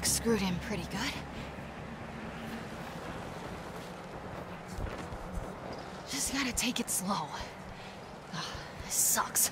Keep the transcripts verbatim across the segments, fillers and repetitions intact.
truck screwed in pretty good. Just gotta take it slow. Ugh, this sucks.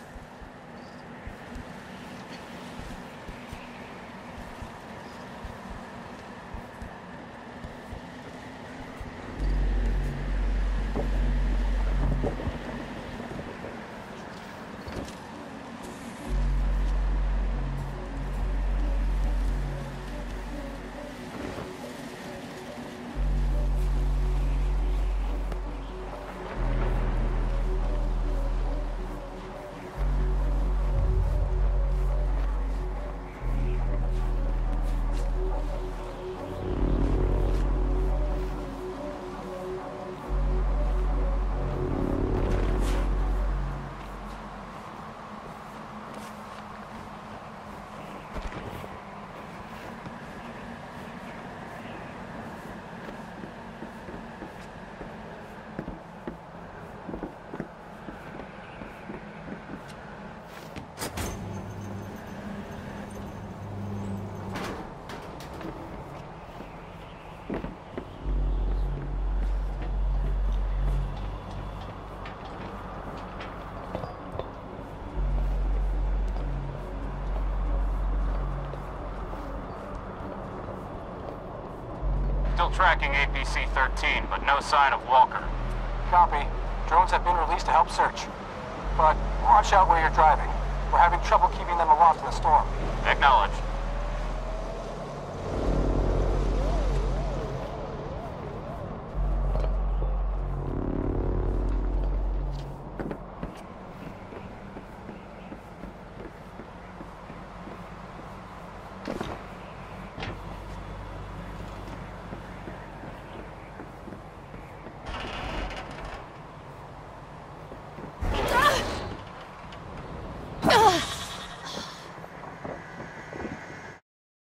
Still tracking A P C thirteen, but no sign of Walker. Copy. Drones have been released to help search. But watch out where you're driving. We're having trouble keeping them aloft in the storm. Acknowledged.